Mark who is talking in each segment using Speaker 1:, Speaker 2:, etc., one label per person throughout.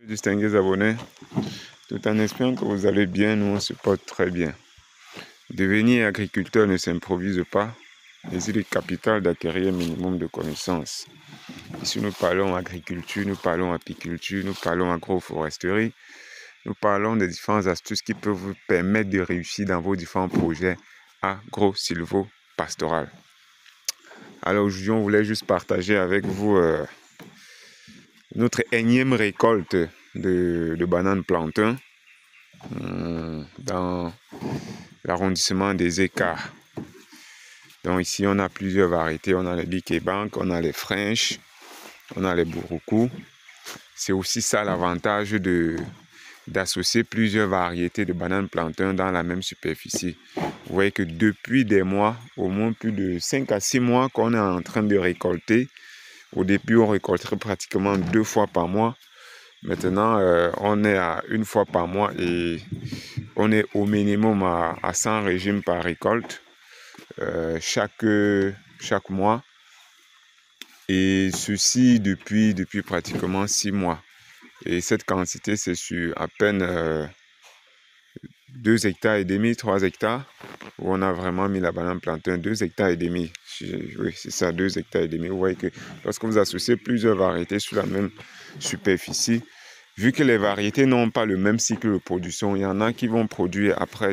Speaker 1: Distingués abonnés, tout en espérant que vous allez bien, nous on se porte très bien. Devenir agriculteur ne s'improvise pas, mais il est capital d'acquérir un minimum de connaissances. Ici nous parlons agriculture, nous parlons apiculture, nous parlons agroforesterie, nous parlons des différentes astuces qui peuvent vous permettre de réussir dans vos différents projets agro-silvo-pastoral. Alors aujourd'hui on voulait juste partager avec vous notre énième récolte de bananes plantain dans l'arrondissement des Écarts. Donc ici on a plusieurs variétés, on a les Bikebank, on a les French, on a les Buruku. C'est aussi ça l'avantage d'associer plusieurs variétés de bananes plantain dans la même superficie. Vous voyez que depuis des mois, au moins plus de 5 à 6 mois qu'on est en train de récolter. Au début, on récolterait pratiquement 2 fois par mois. Maintenant, on est à 1 fois par mois et on est au minimum à 100 régimes par récolte chaque mois. Et ceci depuis pratiquement 6 mois. Et cette quantité, c'est sur à peine 2 hectares et demi, 3 hectares, où on a vraiment mis la banane plantain, 2 hectares et demi. Oui, c'est ça, 2 hectares et demi. Vous voyez que lorsque vous associez plusieurs variétés sur la même superficie, vu que les variétés n'ont pas le même cycle de production, il y en a qui vont produire après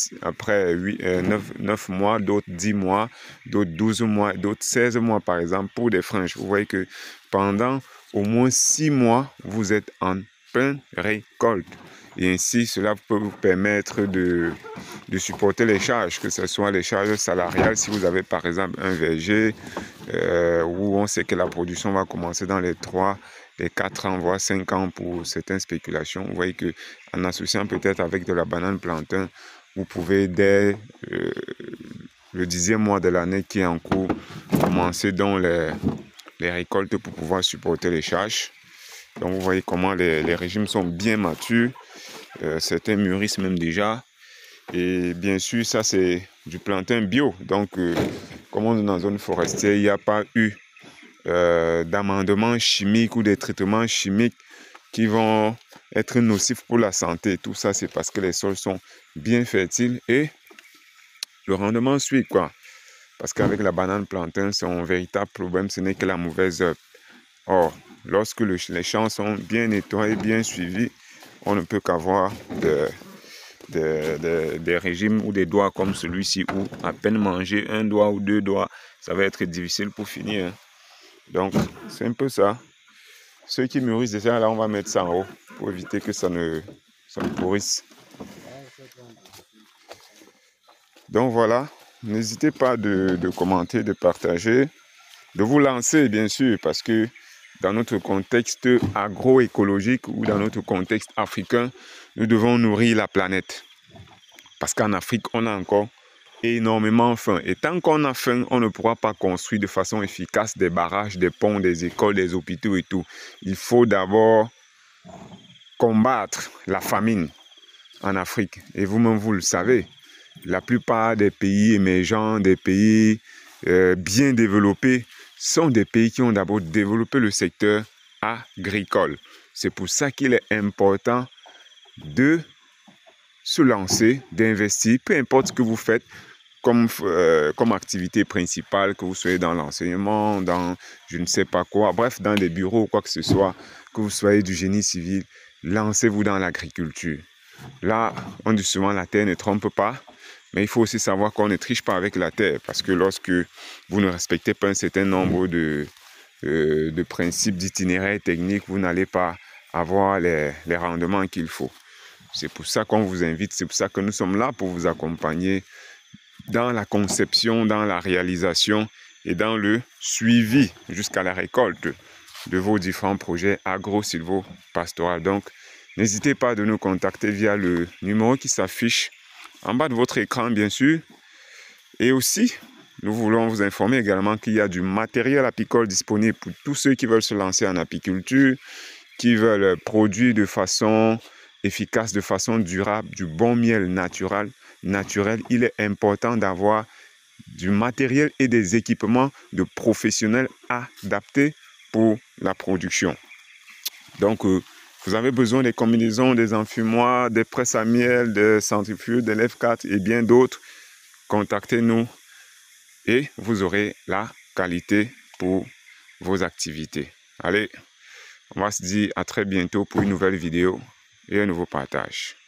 Speaker 1: 9 mois, d'autres 10 mois, d'autres 12 mois, d'autres 16 mois par exemple pour des French. Vous voyez que pendant au moins 6 mois, vous êtes en pleine récolte. Et ainsi, cela peut vous permettre de supporter les charges, que ce soit les charges salariales, si vous avez par exemple un verger, où on sait que la production va commencer dans les 3, les 4 ans, voire 5 ans pour certaines spéculations. Vous voyez qu'en associant peut-être avec de la banane plantain, vous pouvez dès le 10e mois de l'année qui est en cours, commencer donc les récoltes pour pouvoir supporter les charges. Donc vous voyez comment les régimes sont bien matures. Certains mûrissent même déjà. Et bien sûr, ça c'est du plantain bio. Donc, comme on est dans une zone forestière, il n'y a pas eu d'amendements chimiques ou des traitements chimiques qui vont être nocifs pour la santé. Tout ça, c'est parce que les sols sont bien fertiles et le rendement suit, quoi. Parce qu'avec la banane plantain, son véritable problème, ce n'est que la mauvaise herbe. Or, lorsque les champs sont bien nettoyés, bien suivis, on ne peut qu'avoir des régimes ou des doigts comme celui-ci où à peine manger 1 doigt ou 2 doigts, ça va être difficile pour finir. Donc, c'est un peu ça. Ceux qui mûrissent déjà, là, on va mettre ça en haut pour éviter que ça ne pourrisse. Donc voilà, n'hésitez pas de commenter, de partager, de vous lancer bien sûr, parce que dans notre contexte agroécologique ou dans notre contexte africain, nous devons nourrir la planète. Parce qu'en Afrique, on a encore énormément faim. Et tant qu'on a faim, on ne pourra pas construire de façon efficace des barrages, des ponts, des écoles, des hôpitaux et tout. Il faut d'abord combattre la famine en Afrique. Et vous-même, vous le savez, la plupart des pays émergents, des pays bien développés, sont des pays qui ont d'abord développé le secteur agricole. C'est pour ça qu'il est important de se lancer, d'investir, peu importe ce que vous faites comme activité principale, que vous soyez dans l'enseignement, dans je ne sais pas quoi, bref, dans des bureaux ou quoi que ce soit, que vous soyez du génie civil, lancez-vous dans l'agriculture. Là, on dit souvent la terre ne trompe pas, mais il faut aussi savoir qu'on ne triche pas avec la terre, parce que lorsque vous ne respectez pas un certain nombre de principes d'itinéraire technique, vous n'allez pas avoir les rendements qu'il faut. C'est pour ça qu'on vous invite, c'est pour ça que nous sommes là pour vous accompagner dans la conception, dans la réalisation et dans le suivi jusqu'à la récolte de vos différents projets agro-silvo-pastoral. Donc, n'hésitez pas à nous contacter via le numéro qui s'affiche en bas de votre écran, bien sûr. Et aussi, nous voulons vous informer également qu'il y a du matériel apicole disponible pour tous ceux qui veulent se lancer en apiculture, qui veulent produire de façon efficace, de façon durable, du bon miel naturel. Il est important d'avoir du matériel et des équipements de professionnels adaptés pour la production. Donc, Vous avez besoin des combinaisons, des enfumoirs, des presses à miel, des centrifuges, des F4 et bien d'autres. Contactez-nous et vous aurez la qualité pour vos activités. Allez, on va se dire à très bientôt pour une nouvelle vidéo et un nouveau partage.